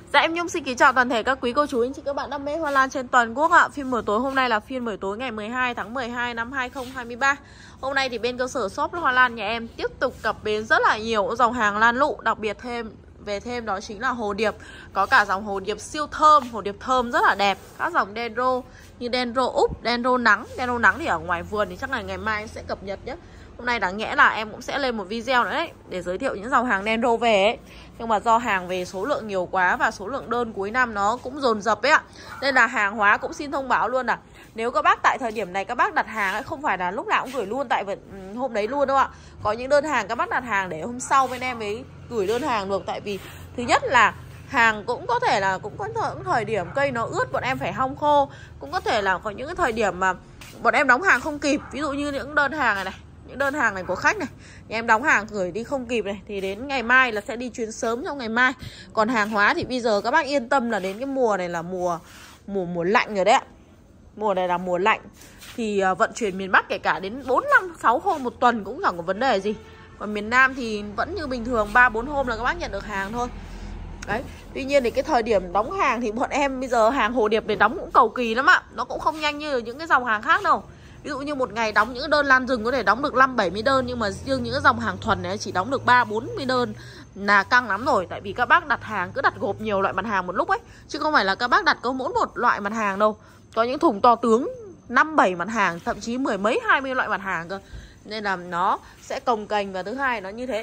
Dạ em Nhung xin kính chào toàn thể các quý cô chú anh chị các bạn đam mê hoa lan trên toàn quốc ạ. Phiên buổi tối hôm nay là phiên buổi tối ngày 12 tháng 12 năm 2023. Hôm nay thì bên cơ sở shop hoa lan nhà em tiếp tục cập bến rất là nhiều dòng hàng lan lụ, đặc biệt thêm đó chính là hồ điệp. Có cả dòng hồ điệp siêu thơm, hồ điệp thơm rất là đẹp. Các dòng dendro như dendro úp, dendro nắng thì ở ngoài vườn thì chắc là ngày mai sẽ cập nhật nhé. Hôm nay đáng nhẽ là em cũng sẽ lên một video nữa đấy để giới thiệu những dòng hàng dendro về ấy. Nhưng mà do hàng về số lượng nhiều quá và số lượng đơn cuối năm nó cũng dồn dập ấy ạ. Nên là hàng hóa cũng xin thông báo luôn là nếu các bác tại thời điểm này các bác đặt hàng ấy, không phải là lúc nào cũng gửi luôn tại hôm đấy luôn đâu ạ. Có những đơn hàng các bác đặt hàng để hôm sau bên em mới gửi đơn hàng được. Tại vì thứ nhất là hàng cũng có thể là cũng có những thời điểm cây nó ướt bọn em phải hong khô. Cũng có thể là có những cái thời điểm mà bọn em đóng hàng không kịp. Ví dụ như những đơn hàng này này, những đơn hàng này của khách này, nhà em đóng hàng gửi đi không kịp này thì đến ngày mai là sẽ đi chuyến sớm trong ngày mai. Còn hàng hóa thì bây giờ các bác yên tâm là đến cái mùa này là mùa lạnh rồi đấy ạ. Mùa này là mùa lạnh thì vận chuyển miền Bắc kể cả đến 4, 5, 6 hôm một tuần cũng chẳng có vấn đề gì. Còn miền Nam thì vẫn như bình thường 3, 4 hôm là các bác nhận được hàng thôi. Đấy, tuy nhiên thì cái thời điểm đóng hàng thì bọn em bây giờ hàng hồ điệp để đóng cũng cầu kỳ lắm ạ. Nó cũng không nhanh như những cái dòng hàng khác đâu. Ví dụ như một ngày đóng những đơn lan rừng có thể đóng được 5-70 đơn. Nhưng mà riêng những cái dòng hàng thuần này chỉ đóng được 3-40 đơn là căng lắm rồi. Tại vì các bác đặt hàng cứ đặt gộp nhiều loại mặt hàng một lúc ấy. Chứ không phải là các bác đặt có mỗi một loại mặt hàng đâu. Có những thùng to tướng 5-7 mặt hàng, thậm chí 10 mấy 20 loại mặt hàng cơ. Nên là nó sẽ cồng kềnh và thứ hai nó như thế.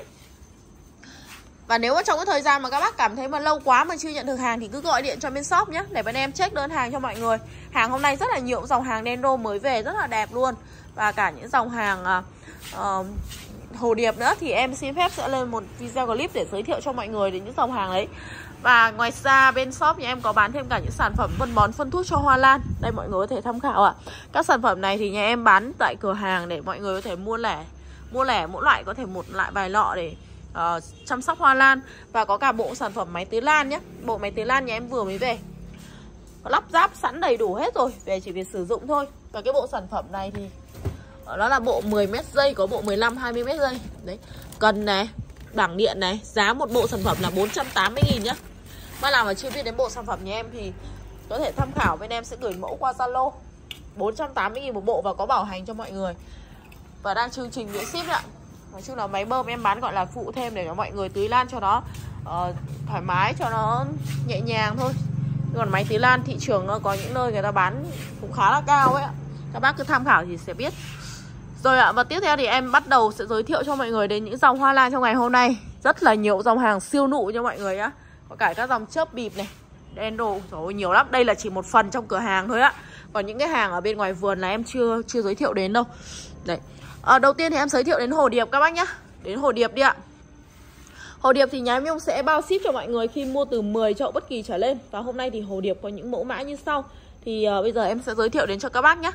Và nếu mà trong cái thời gian mà các bác cảm thấy mà lâu quá mà chưa nhận được hàng thì cứ gọi điện cho bên shop nhé, để bên em check đơn hàng cho mọi người. Hàng hôm nay rất là nhiều dòng hàng dendro mới về rất là đẹp luôn. Và cả những dòng hàng hồ điệp nữa thì em xin phép sẽ lên một video clip để giới thiệu cho mọi người đến những dòng hàng đấy. Và ngoài ra bên shop nhà em có bán thêm cả những sản phẩm phân bón phân thuốc cho hoa lan. Đây mọi người có thể tham khảo ạ. Các sản phẩm này thì nhà em bán tại cửa hàng để mọi người có thể mua lẻ mỗi loại có thể một lại vài lọ để chăm sóc hoa lan. Và có cả bộ sản phẩm máy tưới lan nhé. Bộ máy tưới lan nhà em vừa mới về, lắp ráp sẵn đầy đủ hết rồi, về chỉ việc sử dụng thôi. Và cái bộ sản phẩm này thì nó là bộ 10 mét dây, có bộ 15-20 mét dây. Đấy, cần này, bảng điện này. Giá một bộ sản phẩm là 480.000 nhá. Bác nào mà chưa biết đến bộ sản phẩm nhà em thì có thể tham khảo, bên em sẽ gửi mẫu qua Zalo. 480.000 một bộ và có bảo hành cho mọi người. Và đang chương trình miễn ship ạ. Nói chung là máy bơm em bán gọi là phụ thêm để cho mọi người tưới lan cho nó thoải mái, cho nó nhẹ nhàng thôi. Còn máy tưới lan thị trường nó có những nơi người ta bán cũng khá là cao ấy ạ. Các bác cứ tham khảo thì sẽ biết. Rồi ạ, và tiếp theo thì em bắt đầu sẽ giới thiệu cho mọi người đến những dòng hoa lan trong ngày hôm nay. Rất là nhiều dòng hàng siêu nụ cho mọi người á. Có cả các dòng chớp bịp này, dendro, rồi nhiều lắm. Đây là chỉ một phần trong cửa hàng thôi á. Còn những cái hàng ở bên ngoài vườn là em chưa giới thiệu đến đâu. Đấy. Đầu tiên thì em giới thiệu đến hồ điệp các bác nhá. Đến hồ điệp đi ạ. Hồ điệp thì nhà em Nhung sẽ bao ship cho mọi người khi mua từ 10 chậu bất kỳ trở lên. Và hôm nay thì hồ điệp có những mẫu mã như sau. Thì bây giờ em sẽ giới thiệu đến cho các bác nhé.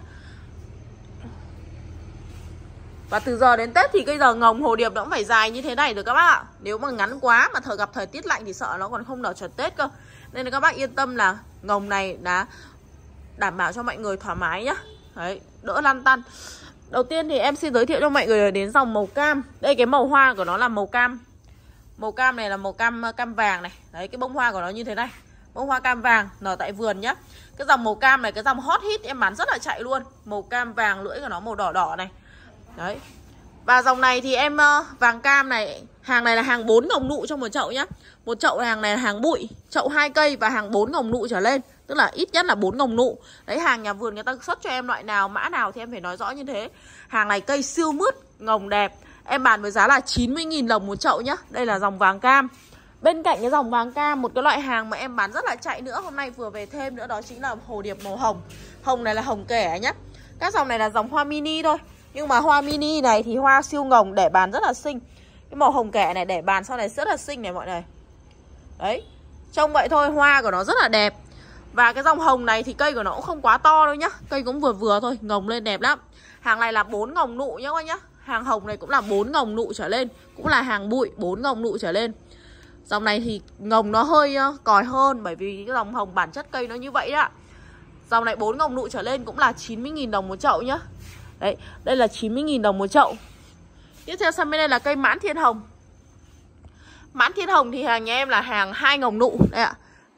Và từ giờ đến Tết thì bây giờ ngồng hồ điệp nó cũng phải dài như thế này rồi các bác ạ. Nếu mà ngắn quá mà gặp thời tiết lạnh thì sợ nó còn không nở chuẩn Tết cơ. Nên là các bác yên tâm là ngồng này đã đảm bảo cho mọi người thoải mái nhá. Đấy, đỡ lăn tăn. Đầu tiên thì em xin giới thiệu cho mọi người đến dòng màu cam. Đây, cái màu hoa của nó là màu cam. Màu cam này là màu cam vàng này. Đấy, cái bông hoa của nó như thế này. Bông hoa cam vàng nở tại vườn nhá. Cái dòng màu cam này, cái dòng hot hit em bán rất là chạy luôn. Màu cam vàng, lưỡi của nó màu đỏ đỏ này. Đấy. Và dòng này thì em vàng cam này, hàng này là hàng 4 ngồng nụ trong một chậu nhá. Một chậu hàng này là hàng bụi, chậu 2 cây và hàng 4 ngồng nụ trở lên. Tức là ít nhất là 4 ngồng nụ. Đấy, hàng nhà vườn người ta xuất cho em loại nào, mã nào thì em phải nói rõ như thế. Hàng này cây siêu mướt, ngồng đẹp. Em bán với giá là 90.000 đồng một chậu nhá. Đây là dòng vàng cam. Bên cạnh cái dòng vàng cam, một cái loại hàng mà em bán rất là chạy nữa, hôm nay vừa về thêm nữa, đó chính là hồ điệp màu hồng. Hồng này là hồng kẻ nhá. Các dòng này là dòng hoa mini thôi. Nhưng mà hoa mini này thì hoa siêu ngồng, để bàn rất là xinh. Cái màu hồng kẻ này để bàn sau này rất là xinh này mọi người. Đấy, trông vậy thôi, hoa của nó rất là đẹp. Và cái dòng hồng này thì cây của nó cũng không quá to đâu nhá. Cây cũng vừa vừa thôi, ngồng lên đẹp lắm. Hàng này là 4 ngồng nụ nhá các bác nhá. Hàng hồng này cũng là 4 ngồng nụ trở lên. Cũng là hàng bụi, 4 ngồng nụ trở lên. Dòng này thì ngồng nó hơi còi hơn, bởi vì cái dòng hồng bản chất cây nó như vậy đó. Dòng này 4 ngồng nụ trở lên cũng là 90.000 đồng một chậu nhá. Đấy, đây là 90.000 đồng một chậu. Tiếp theo sang bên đây là cây mãn thiên hồng. Mãn thiên hồng thì hàng nhà em là hàng 2 ngồng nụ. Đây ạ.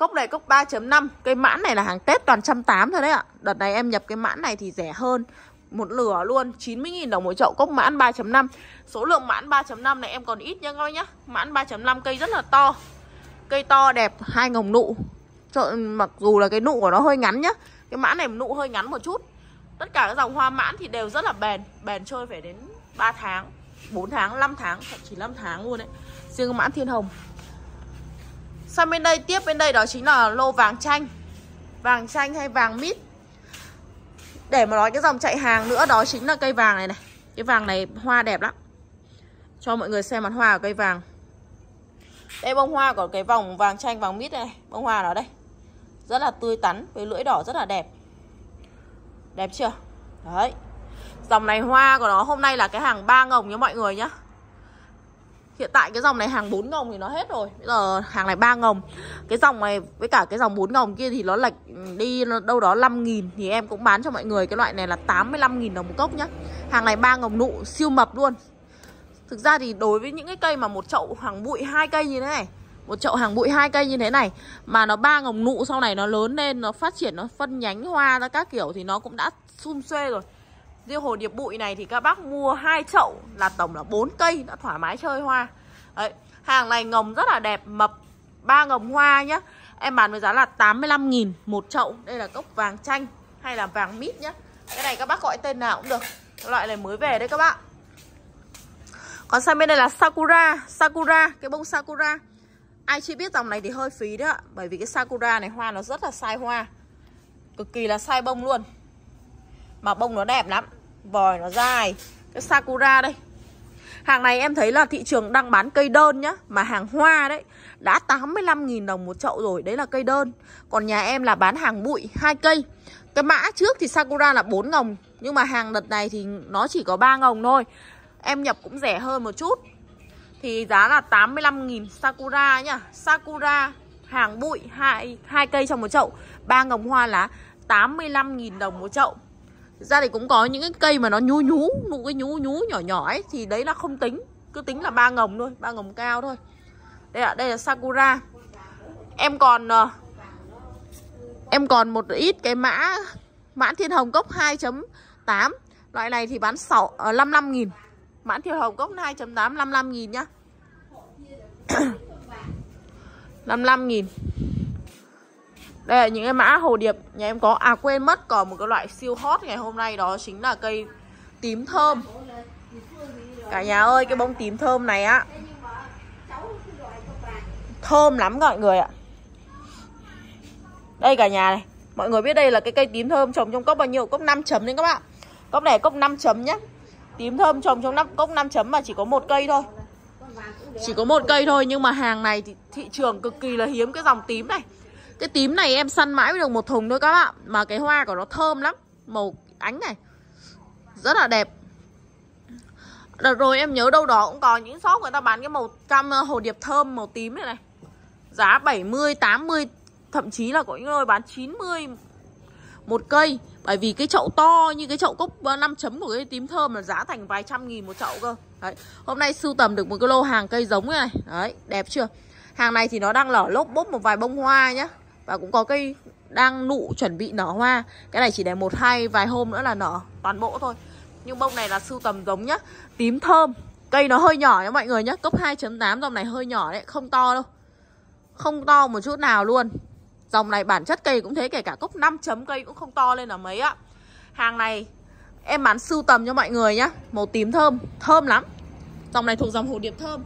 Cốc này cốc 3.5. Cây mãn này là hàng Tết toàn 180 thôi đấy ạ. Đợt này em nhập cái mãn này thì rẻ hơn một nửa luôn, 90.000 đồng một chậu. Cốc mãn 3.5. Số lượng mãn 3.5 này em còn ít nha các bác nhá. Mãn 3.5 cây rất là to. Cây to đẹp, 2 ngồng nụ. Mặc dù là cái nụ của nó hơi ngắn nhá. Cái mãn này nụ hơi ngắn một chút. Tất cả các dòng hoa mãn thì đều rất là bền. Bền chơi phải đến 3 tháng, 4 tháng, 5 tháng, thậm chí 5 tháng luôn đấy. Riêng mãn Thiên Hồng. Sang bên đây, tiếp bên đây đó chính là lô vàng chanh. Vàng chanh hay vàng mít. Để mà nói cái dòng chạy hàng nữa đó chính là cây vàng này này. Cái vàng này hoa đẹp lắm. Cho mọi người xem mặt hoa của cây vàng. Đây bông hoa của cái vòng vàng chanh vàng mít này. Bông hoa nó đây. Rất là tươi tắn với lưỡi đỏ rất là đẹp. Đẹp chưa? Đấy. Dòng này hoa của nó hôm nay là cái hàng 3 ngồng nhá mọi người nhá. Hiện tại cái dòng này hàng 4 ngồng thì nó hết rồi. Bây giờ hàng này 3 ngồng. Cái dòng này với cả cái dòng 4 ngồng kia thì nó lệch đi đâu đó 5.000. Thì em cũng bán cho mọi người cái loại này là 85.000 đồng một cốc nhá. Hàng này 3 ngồng nụ siêu mập luôn. Thực ra thì đối với những cái cây mà một chậu hàng bụi 2 cây như thế này, một chậu hàng bụi 2 cây như thế này mà nó 3 ngồng nụ, sau này nó lớn lên, nó phát triển, nó phân nhánh hoa ra các kiểu thì nó cũng đã sum xuê rồi. Riêng hồ điệp bụi này thì các bác mua 2 chậu là tổng là 4 cây đã thoải mái chơi hoa. Đấy, hàng này ngồng rất là đẹp, mập, 3 ngồng hoa nhá. Em bán với giá là 85.000 một chậu. Đây là cốc vàng chanh hay là vàng mít nhá. Cái này các bác gọi tên nào cũng được. Loại này mới về đấy các bạn. Còn sang bên đây là Sakura. Sakura, cái bông Sakura. Ai chưa biết dòng này thì hơi phí đấy ạ. Bởi vì cái Sakura này hoa nó rất là sai hoa. Cực kỳ là sai bông luôn. Mà bông nó đẹp lắm. Vòi nó dài. Cái Sakura đây. Hàng này em thấy là thị trường đang bán cây đơn nhá. Mà hàng hoa đấy đã 85.000 đồng một chậu rồi. Đấy là cây đơn. Còn nhà em là bán hàng bụi 2 cây. Cái mã trước thì Sakura là 4 ngồng. Nhưng mà hàng đợt này thì nó chỉ có 3 ngồng thôi. Em nhập cũng rẻ hơn một chút. Thì giá là 85.000 Sakura nhá. Sakura hàng bụi 2 cây trong một chậu, 3 ngồng hoa lá, 85.000 đồng một chậu. Thực ra thì cũng có những cái cây mà nó nhú nụ cái nhú nhỏ nhỏ ấy thì đấy là không tính, cứ tính là 3 ngồng thôi, 3 ngồng cao thôi. Đây ạ, đây là Sakura. Em còn một ít cái mãn Thiên Hồng cốc 2.8. Loại này thì bán 55.000. Mãn Thiên Hồng cốc 2.8 55.000 nhá. 55.000. Đây là những cái mã hồ điệp nhà em có. À quên mất, còn một cái loại siêu hot ngày hôm nay đó chính là cây tím thơm. Cả nhà ơi, cái bông tím thơm này á thơm lắm mọi người ạ. Đây cả nhà này. Mọi người biết đây là cái cây tím thơm trồng trong cốc bao nhiêu? Cốc 5 chấm đấy các bạn. Cốc này cốc 5 chấm nhá. Tím thơm trồng trong cốc 5 chấm mà chỉ có 1 cây thôi. Chỉ có 1 cây thôi. Nhưng mà hàng này thì thị trường cực kỳ là hiếm cái dòng tím này. Cái tím này em săn mãi được 1 thùng thôi các bạn. Mà cái hoa của nó thơm lắm. Màu ánh này rất là đẹp. Đợt rồi em nhớ đâu đó cũng có những shop người ta bán cái màu cam hồ điệp thơm màu tím này này. Giá 70, 80, thậm chí là có những nơi bán 90 một cây. Bởi vì cái chậu to như cái chậu cốc 5 chấm của cái tím thơm là giá thành vài trăm nghìn một chậu cơ. Đấy. Hôm nay sưu tầm được một cái lô hàng cây giống này. Đấy, đẹp chưa? Hàng này thì nó đang lở lốp bốp một vài bông hoa nhá. Và cũng có cây đang nụ chuẩn bị nở hoa. Cái này chỉ để 1-2 vài hôm nữa là nở toàn bộ thôi. Nhưng bông này là sưu tầm giống nhá. Tím thơm. Cây nó hơi nhỏ nhá mọi người nhá. Cốc 2.8 dòng này hơi nhỏ đấy, không to đâu. Không to một chút nào luôn. Dòng này bản chất cây cũng thế, kể cả cốc 5 chấm cây cũng không to lên là mấy á. Hàng này em bán sưu tầm cho mọi người nhá. Màu tím thơm, thơm lắm. Dòng này thuộc dòng hồ điệp thơm.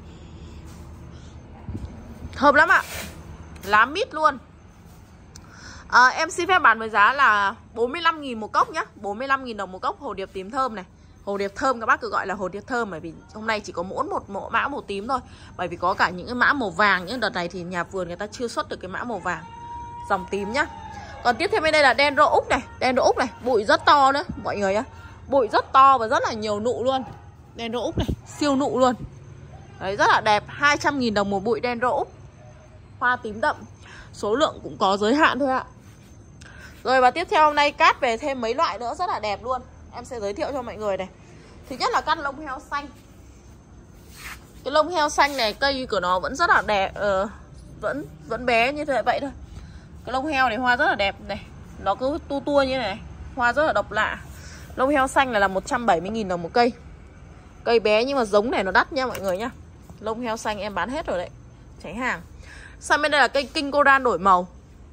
Thơm lắm ạ. Lá mít luôn. Em xin phép bán với giá là 45.000 một cốc nhá. 45.000 đồng một cốc hồ điệp tím thơm này. Hồ điệp thơm các bác cứ gọi là hồ điệp thơm. Bởi vì hôm nay chỉ có mỗi một mã màu tím thôi. Bởi vì có cả những cái mã màu vàng. Nhưng đợt này thì nhà vườn người ta chưa xuất được cái mã màu vàng. Dòng tím nhá. Còn tiếp theo bên đây là Dendro Úc này. Dendro Úc này, bụi rất to nữa mọi người nhá. Bụi rất to và rất là nhiều nụ luôn. Dendro Úc này, siêu nụ luôn. Đấy, rất là đẹp. 200.000 đồng một bụi Dendro Úc. Hoa tím đậm. Số lượng cũng có giới hạn thôi ạ. Rồi và tiếp theo hôm nay cát về thêm mấy loại nữa rất là đẹp luôn. Em sẽ giới thiệu cho mọi người này. Thứ nhất là cát lông heo xanh. Cái lông heo xanh này cây của nó vẫn rất là đẹp, vẫn bé như thế vậy thôi. Cái lông heo này hoa rất là đẹp này. Nó cứ tua tua như này. Hoa rất là độc lạ. Lông heo xanh là 170.000 đồng một cây. Cây bé nhưng mà giống này nó đắt nha mọi người nhá. Lông heo xanh em bán hết rồi đấy, cháy hàng. Sang bên đây là cây King Coral đổi màu.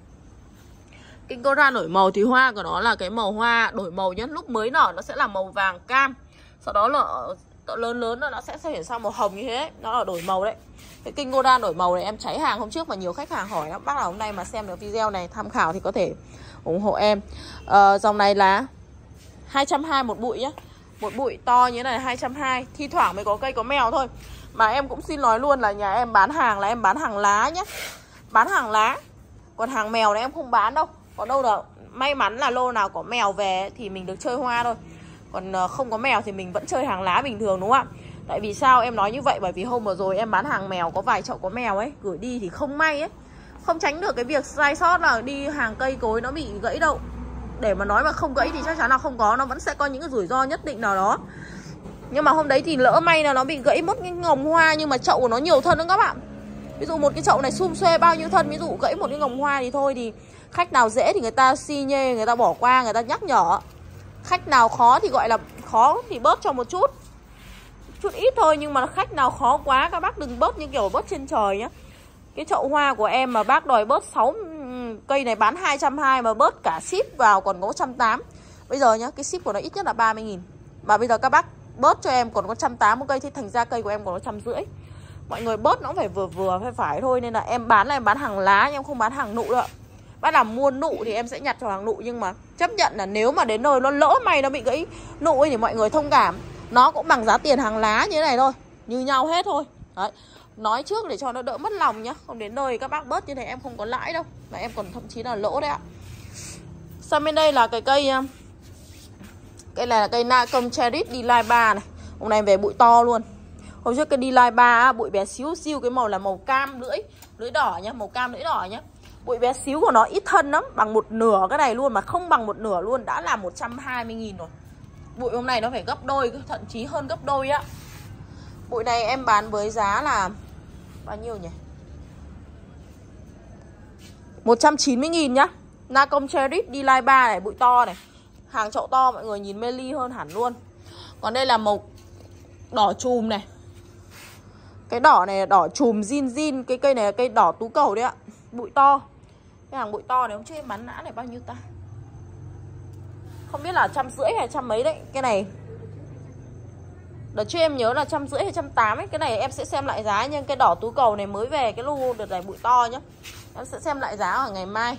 King Coral đổi màu thì hoa của nó là cái màu hoa đổi màu nhá. Lúc mới nở nó sẽ là màu vàng cam, sau đó là lớn lớn nó sẽ chuyển sang màu hồng như thế đấy. Nó là đổi màu đấy. Cái King Coral đổi màu này em cháy hàng hôm trước và nhiều khách hàng hỏi lắm. Bác nào hôm nay mà xem được video này tham khảo thì có thể ủng hộ em. Dòng này là 220 một bụi nhá. Một bụi to như thế này 220. Thi thoảng mới có cây có mèo thôi. Mà em cũng xin nói luôn là nhà em bán hàng là em bán hàng lá nhá. Bán hàng lá. Còn hàng mèo này em không bán đâu. Có đâu là may mắn là lô nào có mèo về thì mình được chơi hoa thôi. Còn không có mèo thì mình vẫn chơi hàng lá bình thường đúng không ạ? Tại vì sao em nói như vậy? Bởi vì hôm vừa rồi em bán hàng mèo, có vài chậu có mèo ấy, gửi đi thì không may ấy, không tránh được cái việc sai sót là đi hàng cây cối nó bị gãy đâu. Để mà nói mà không gãy thì chắc chắn là không có. Nó vẫn sẽ có những cái rủi ro nhất định nào đó. Nhưng mà hôm đấy thì lỡ may là nó bị gãy mất cái ngồng hoa. Nhưng mà chậu của nó nhiều thân đó các bạn. Ví dụ một cái chậu này sum xuê bao nhiêu thân. Ví dụ gãy một cái ngồng hoa thì thôi, thì khách nào dễ thì người ta xi nhê, người ta bỏ qua, người ta nhắc nhở. Khách nào khó thì gọi là khó thì bớt cho một chút ít thôi. Nhưng mà khách nào khó quá các bác đừng bớt như kiểu bớt trên trời nhá. Cái chậu hoa của em mà bác đòi bớt 6 cây này bán 220 mà bớt cả ship vào còn có 180. Bây giờ nhá, cái ship của nó ít nhất là 30.000. Mà bây giờ các bác bớt cho em còn có 180 một cây thì thành ra cây của em còn có 150. Mọi người bớt nó cũng phải vừa phải thôi. Nên là em bán là em bán hàng lá, em không bán hàng nụ đâu. Bác nào mua nụ thì em sẽ nhặt cho hàng nụ. Nhưng mà chấp nhận là nếu mà đến nơi nó lỡ may nó bị gãy nụ ấy thì mọi người thông cảm. Nó cũng bằng giá tiền hàng lá như thế này thôi, như nhau hết thôi. Đấy, nói trước để cho nó đỡ mất lòng nhá. Không đến nơi các bác bớt như thế em không có lãi đâu, mà em còn thậm chí là lỗ đấy ạ. Sang bên đây là cái cây này là cây Nacon Cherry D-Line 3 này. Hôm nay về bụi to luôn. Hôm trước cái D-Line 3 bụi bé xíu xiu, cái màu là màu cam lưỡi đỏ nhá, màu cam lưỡi đỏ nhá. Bụi bé xíu của nó ít thân lắm, bằng một nửa cái này luôn, mà không bằng một nửa luôn đã là 120.000 rồi. Bụi hôm nay nó phải gấp đôi, thậm chí hơn gấp đôi á. Bụi này em bán với giá là bao nhiêu nhỉ? 190.000 nhá. Nacon Cherry D-Line 3 này, bụi to này. Hàng chậu to mọi người nhìn mê ly hơn hẳn luôn. Còn đây là màu đỏ chùm này. Cái đỏ này là đỏ chùm zin. Cái cây này là cây đỏ tú cầu đấy ạ. Bụi to. Cái hàng bụi to này hôm trước em bán nã này bao nhiêu ta? Không biết là 150 hay 100 mấy đấy. Cái này đợt trước em nhớ là 150 hay 180 ấy. Cái này em sẽ xem lại giá. Nhưng cái đỏ tú cầu này mới về cái lô đợt này bụi to nhá. Em sẽ xem lại giá ở ngày mai.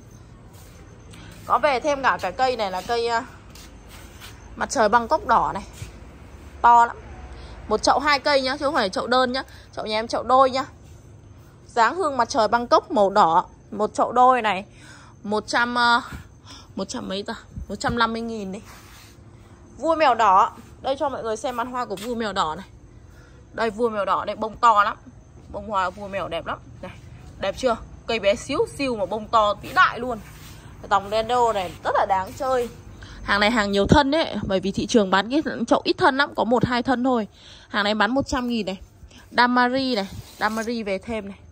Có về thêm cả cái cây này là cây mặt trời Bangkok đỏ này. To lắm. Một chậu 2 cây nhá, chứ không phải chậu đơn nhá. Chậu nhà em chậu đôi nhá. Dáng hương mặt trời Bangkok màu đỏ. Một chậu đôi này 100 mấy ta? 150.000 đi. Vua mèo đỏ. Đây cho mọi người xem bán hoa của vua mèo đỏ này. Đây vua mèo đỏ đây, bông to lắm. Bông hoa vua mèo đẹp lắm. Này, đẹp chưa? Cây bé xíu xiu mà bông to vĩ đại luôn. Dòng Dendo này rất là đáng chơi. Hàng này hàng nhiều thân đấy. Bởi vì thị trường bán cái chậu ít thân lắm, có 1-2 thân thôi. Hàng này bán 100.000 này. Damari này, Damari về thêm này.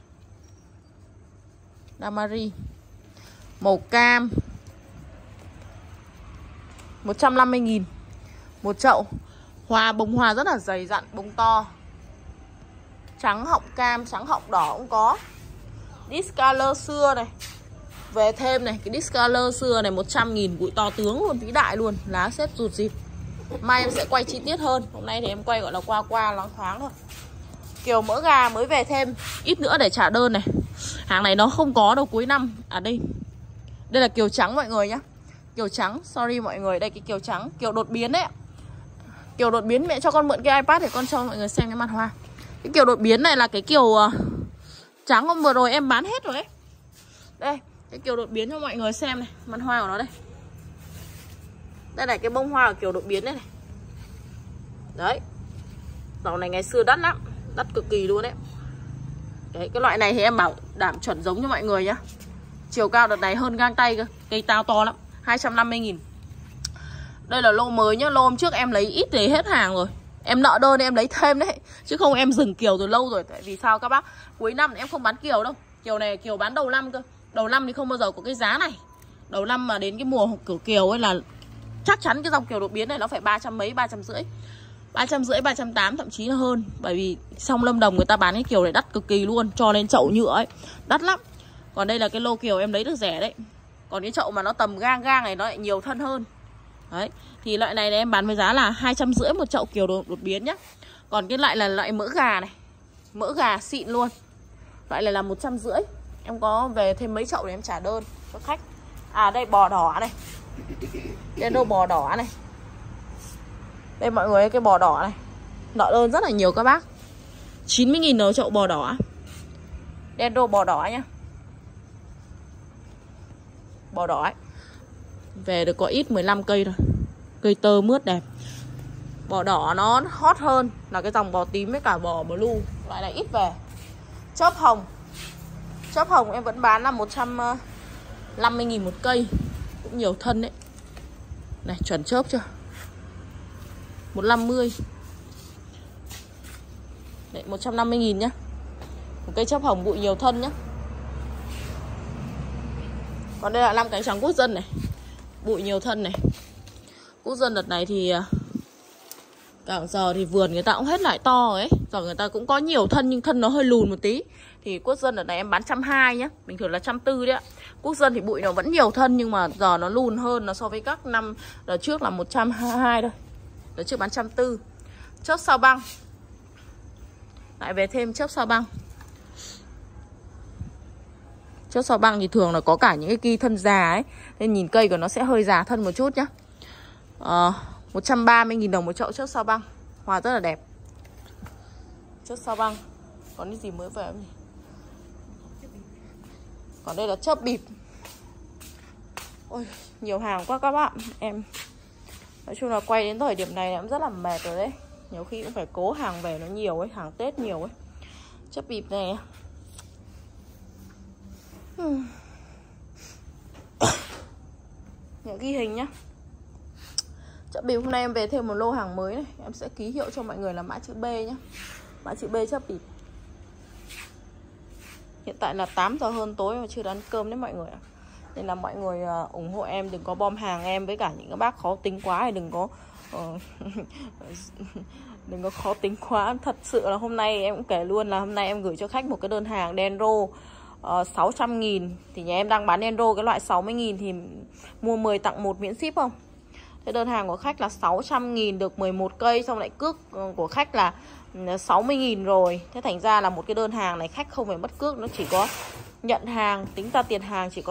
Damari màu cam 150.000 một chậu. Hoa bông hoa rất là dày dặn, bông to. Trắng họng cam, trắng họng đỏ cũng có. Discolor xưa này về thêm này, cái Discolor xưa này 100.000, bụi to tướng luôn, vĩ đại luôn, lá xếp rụt rịp. Mai em sẽ quay chi tiết hơn. Hôm nay thì em quay gọi là qua loáng thoáng thôi. Kiều mỡ gà mới về thêm ít nữa để trả đơn này. Hàng này nó không có đâu cuối năm. À đây. Đây là kiều trắng mọi người nhá. Kiều trắng, sorry mọi người, đây cái kiều trắng, kiều đột biến đấy. Kiều đột biến, mẹ cho con mượn cái iPad để con cho mọi người xem cái mặt hoa. Cái kiều đột biến này là cái kiều trắng hôm vừa rồi em bán hết rồi ấy. Đây, cái kiều đột biến cho mọi người xem này, mặt hoa của nó đây. Đây này, cái bông hoa của kiều đột biến đây này. Đấy. Dòng này ngày xưa đắt lắm, đắt cực kỳ luôn đấy. Đấy, cái loại này thì em bảo đảm chuẩn giống cho mọi người nhá. Chiều cao đợt này hơn gang tay cơ. Cây tao to lắm, 250.000. Đây là lô mới nhá. Lô hôm trước em lấy ít thì hết hàng rồi. Em nợ đơn em lấy thêm đấy. Chứ không em dừng kiều từ lâu rồi. Tại vì sao các bác? Cuối năm em không bán kiều đâu. Kiều này kiều bán đầu năm cơ. Đầu năm thì không bao giờ có cái giá này. Đầu năm mà đến cái mùa kiểu kiều ấy là chắc chắn cái dòng kiều đột biến này nó phải 300 mấy, 350, 350, 380 thậm chí là hơn. Bởi vì trong Lâm Đồng người ta bán cái kiều này đắt cực kỳ luôn, cho nên chậu nhựa ấy đắt lắm. Còn đây là cái lô kiều em lấy được rẻ đấy. Còn cái chậu mà nó tầm gang này nó lại nhiều thân hơn. Đấy, thì loại này em bán với giá là 250 một chậu kiều đột biến nhá. Còn cái loại là loại mỡ gà này, mỡ gà xịn luôn. Loại này là 150. Em có về thêm mấy chậu để em trả đơn cho khách. À đây bò đỏ này. Đây đồ bò đỏ này. Đây mọi người, cái bò đỏ này nợ đơn rất là nhiều các bác. 90.000 đầu chậu bò đỏ. Đen đồ bò đỏ nhá. Bò đỏ ấy. Về được có ít 15 cây thôi. Cây tơ mướt đẹp. Bò đỏ nó hot hơn là cái dòng bò tím với cả bò blue. Loại này ít về. Chớp hồng. Chớp hồng em vẫn bán là 150.000 một cây. Cũng nhiều thân đấy. Này chuẩn chớp chưa? 150. Đấy 150.000 nhá. Một cây chớp hồng bụi nhiều thân nhá. Còn đây là 5 cánh trắng quốc dân này. Bụi nhiều thân này. Quốc dân đợt này thì cả giờ thì vườn người ta cũng hết lại to rồi ấy. Giờ người ta cũng có nhiều thân nhưng thân nó hơi lùn một tí. Thì quốc dân đợt này em bán 120 nhá. Bình thường là 140 đấy ạ. Quốc dân thì bụi nó vẫn nhiều thân nhưng mà giờ nó lùn hơn nó so với các năm đợt trước là 122 thôi. Đợt trước bán 140. Chớp sao băng. Lại về thêm chớp sao băng. Chớp sao băng thì thường là có cả những cái ki thân già ấy. Nên nhìn cây của nó sẽ hơi già thân một chút nhá. 130.000 đồng một chậu chớp sao băng. Hoa rất là đẹp. Chớp sao băng. Còn cái gì mới về không nhỉ? Còn đây là chớp bịp. Ôi nhiều hàng quá các bạn. Em nói chung là quay đến thời điểm này em rất là mệt rồi đấy. Nhiều khi cũng phải cố hàng về nó nhiều ấy. Hàng Tết nhiều ấy. Chớp bịp này. Những ghi hình nhá. Chợ bịp hôm nay em về thêm một lô hàng mới này. Em sẽ ký hiệu cho mọi người là mã chữ B nhá. Mã chữ B chớp bịp. Hiện tại là 8 giờ hơn tối mà chưa ăn cơm đấy mọi người ạ. Nên là mọi người ủng hộ em, đừng có bom hàng em. Với cả những các bác khó tính quá thì đừng có đừng có khó tính quá. Thật sự là hôm nay em cũng kể luôn là hôm nay em gửi cho khách một cái đơn hàng Denro 600.000. Thì nhà em đang bán Denro cái loại 60.000 thì mua 10 tặng 1 miễn ship không? Cái đơn hàng của khách là 600.000 được 11 cây. Xong lại cước của khách là 60.000 rồi. Thế thành ra là một cái đơn hàng này khách không phải mất cước. Nó chỉ có nhận hàng, tính ra tiền hàng chỉ có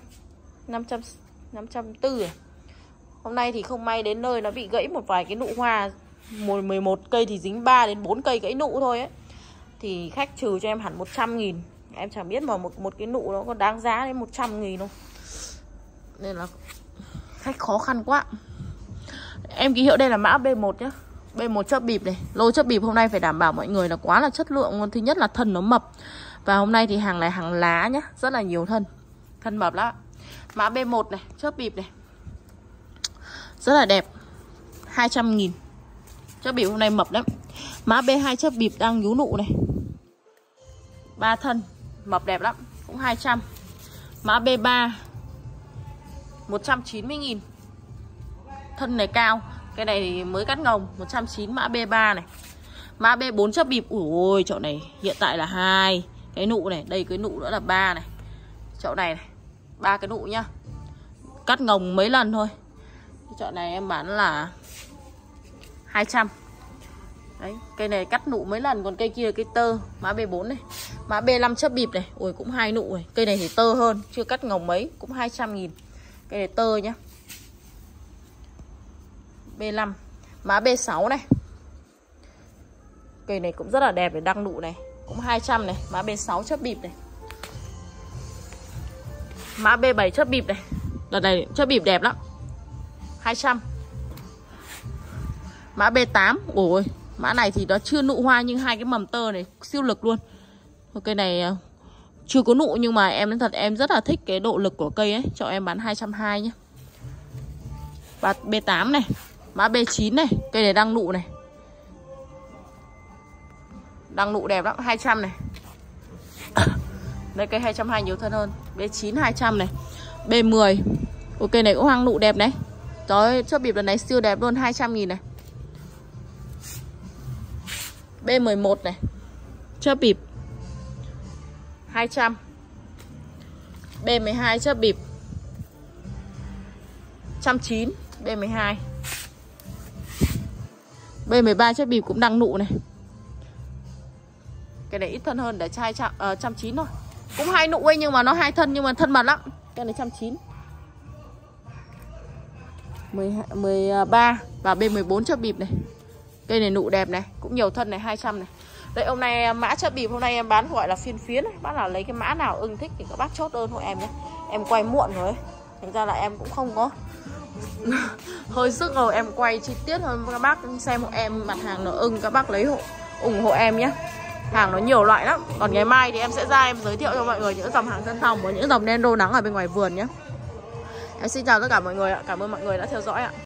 540. Hôm nay thì không may đến nơi nó bị gãy một vài cái nụ hoa. 11 cây thì dính 3 đến 4 cây gãy nụ thôi ấy. Thì khách trừ cho em hẳn 100.000. Em chẳng biết mà một cái nụ nó có đáng giá đến 100.000 không. Nên là khách khó khăn quá. Em ký hiệu đây là mã B1 nhá. B1 chớp bịp này. Lô chớp bịp hôm nay phải đảm bảo mọi người là quá là chất lượng luôn. Thứ nhất là thân nó mập. Và hôm nay thì hàng này hàng lá nhá. Rất là nhiều thân. Thân mập lắm. Mã B1 này, chớp bịp này. Rất là đẹp. 200.000. Chớp bịp hôm nay mập lắm. Mã B2 chớp bịp đang nhú nụ này. 3 thân. Mập đẹp lắm. Cũng 200. Mã B3 190.000. Thân này cao. Cái này thì mới cắt ngồng 190 mã B3 này. Mã B4 chớp bịp. Ui chậu này hiện tại là 2 cái nụ này. Đây cái nụ nữa là 3 này. Chậu này này 3 cái nụ nhá. Cắt ngồng mấy lần thôi. Chậu này em bán là 200. Đấy, cây này cắt nụ mấy lần. Còn cây kia là cây tơ. Mã B4 này. Mã B5 chớp bịp này. Ui cũng 2 nụ này. Cây này thì tơ hơn, chưa cắt ngồng mấy. Cũng 200.000. Cây này tơ nhá. B5. Mã B6 này. Cây này cũng rất là đẹp để đăng nụ này. Cũng 200 này. Mã B6 chớp bịp này. Mã B7 chớp bịp này. Đợt này chớp bịp đẹp lắm. 200. Mã B8. Ôi mã này thì nó chưa nụ hoa nhưng hai cái mầm tơ này siêu lực luôn. Cây này chưa có nụ nhưng mà em nói thật em rất là thích cái độ lực của cây ấy. Cho em bán 220 nhé. Và B8 này. Mã B9 này. Cây này đang nụ này. Đang nụ đẹp lắm. 200 này. Đây cây 220 nhiều thân hơn. B9 200 này. B10. Ok này cũng hoang nụ đẹp này. Trời ơi, chớp bịp lần này siêu đẹp luôn, 200.000 này. B11 này. Chớp bịp 200. B12 chớp bịp 190. B12. B13 chớp bịp cũng đăng nụ này. Cái này ít thân hơn để chai 190 thôi. Cũng hai nụ ấy nhưng mà nó hai thân nhưng mà thân mật lắm. Cái này 190. 13 và B14 chớp bịp này. Cây này nụ đẹp này, cũng nhiều thân này, 200 này. Đây hôm nay mã chớp bịp hôm nay em bán gọi là phiên phiến ấy. Bác nào lấy cái mã nào ưng thích thì các bác chốt đơn hộ em nhé. Em quay muộn rồi ấy. Thành ra là em cũng không có hơi sức rồi, em quay chi tiết hơn các bác xem hộ em mặt hàng nó ưng, các bác lấy ủng hộ em nhé. Hàng nó nhiều loại lắm. Còn ngày mai thì em sẽ ra em giới thiệu cho mọi người những dòng hàng thân thòng và những dòng đen đô nắng ở bên ngoài vườn nhé. Em xin chào tất cả mọi người ạ. Cảm ơn mọi người đã theo dõi ạ.